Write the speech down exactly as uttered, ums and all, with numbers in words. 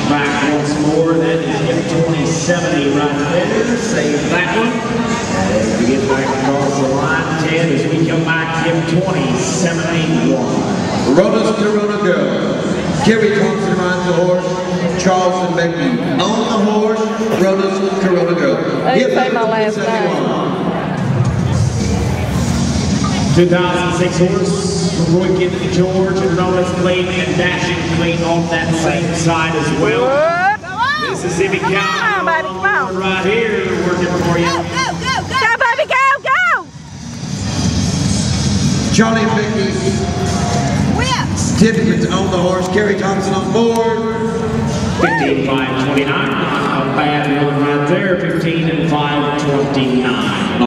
Back once more, that is hip twenty seventy right there. Save that one. As we get back across the line, Ted, as we come back, hip twenty seventy-one. Ronas to Rona go. Kerry Thompson rides the horse. Charleston Becky on the horse. Ronas to Rona go. I didn't say my last name. two thousand six horse. Roy Gibbons, George, and Ronas clean and dashing clean on that same side as well. Mississippi Cow right here working for you. Go, go, go, go! Go, baby, go, go! Charlie and Becky. Tippett on the horse. Kerry Thompson on board. fifteen five twenty-nine. A bad one right there. fifteen and five twenty-nine.